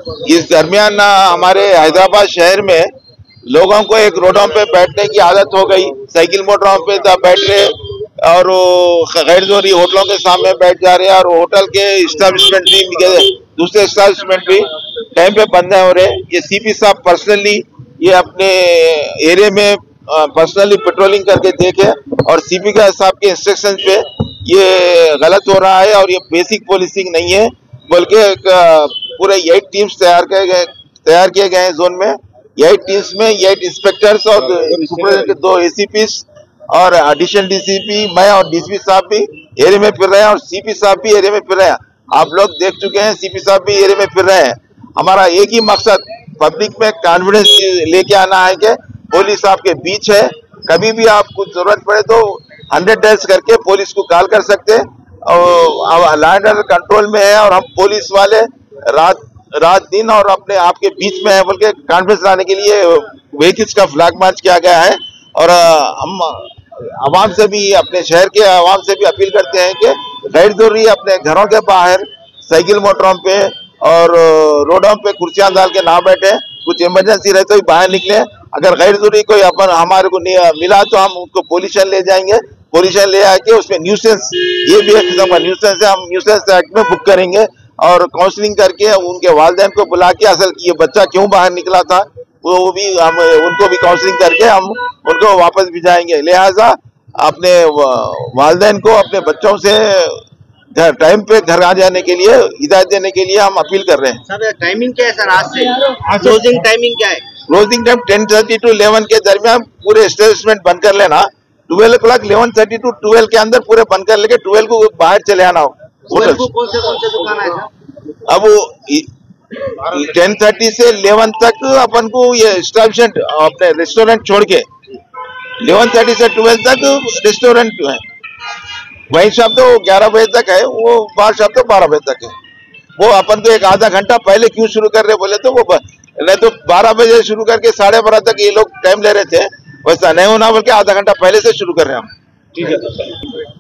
इस दरमियान हमारे हैदराबाद शहर में लोगों को एक रोडों पे बैठने की आदत हो गई। साइकिल मोटरों पे बैठ रहे और गैर जरूरी होटलों के सामने बैठ जा रहे हैं, और होटल के इस्टेब्लिशमेंट भी, दूसरे इस्टेब्लिशमेंट भी टाइम पे बंद हो रहे। ये सीपी साहब पर्सनली ये अपने एरिया में पर्सनली पेट्रोलिंग करके देखे, और सीपी साहब के इंस्ट्रक्शन पे ये गलत हो रहा है और ये बेसिक पुलिसिंग नहीं है, बल्कि पूरे 8 टीम्स तैयार किए गए हैं जोन में। 8 टीम्स में 8 इंस्पेक्टर्स और 2 एसीपीस और एडिशनल डीसीपी, मैं और डीसीपी साहब भी एरिया में फिर रहे हैं, और सीपी साहब भी एरिया में फिर रहे हैं। आप लोग देख चुके हैं, सीपी साहब भी एरिया में फिर रहे हैं। हमारा एक ही मकसद पब्लिक में कॉन्फिडेंस लेके आना है कि पुलिस आपके बीच है, कभी भी आपको जरूरत पड़े तो 100 डायल करके पुलिस को कॉल कर सकते हैं, और लॉ एंड ऑर्डर कंट्रोल में है, और हम पुलिस वाले रात दिन और अपने आपके बीच में है बोल के कॉन्फ्रेंस लाने के लिए व्हीकल्स का फ्लैग मार्च किया गया है। और हम आवाम से भी, अपने शहर के आवाम से भी अपील करते हैं कि गैर जरूरी अपने घरों के बाहर साइकिल मोटरों पे और रोडों पे कुर्सियां डाल के ना बैठे। कुछ इमरजेंसी रहे तो ही बाहर निकले। अगर गैर जरूरी कोई अपन हमारे को मिला तो हम उनको पोल्यूशन ले जाएंगे, पोल्यूशन ले आके उसमें न्यूसेंस, ये भी एक किस्म का न्यूसेंस है, हम न्यूसेंस एक्ट में बुक करेंगे और काउंसलिंग करके उनके वालिदैन को बुला के असल ये बच्चा क्यों बाहर निकला था वो भी हम उनको भी काउंसलिंग करके हम उनको वापस भिजाएंगे। लिहाजा अपने वालिदैन को अपने बच्चों से टाइम पे घर आ जाने के लिए हिदायत देने के लिए हम अपील कर रहे हैं। सर टाइमिंग क्या है सर आज से? क्लोजिंग टाइमिंग क्या है? क्लोजिंग टाइम 10:30 to 11 के दरमियान पूरे एस्टेब्लिशमेंट बंद कर लेना। 12 o'clock 11:30 to 12 के अंदर पूरे बंद कर लेके 12 को बाहर चले आना। कौन से दुकान है सर? अब 10:30 से 11 तक अपन को ये एस्टेब्लिशमेंट अपने रेस्टोरेंट छोड़ के 11:30 से 12 तक रेस्टोरेंट है। वही शॉप तो 11 बजे तक है, वो बार शॉप तो 12 बजे तक है। वो अपन तो एक आधा घंटा पहले क्यों शुरू कर रहे बोले तो वो नहीं तो 12 बजे शुरू करके 12:30 तक ये लोग टाइम ले रहे थे, वैसा नहीं होना बल्कि आधा घंटा पहले से शुरू कर रहे हैं हम। ठीक है।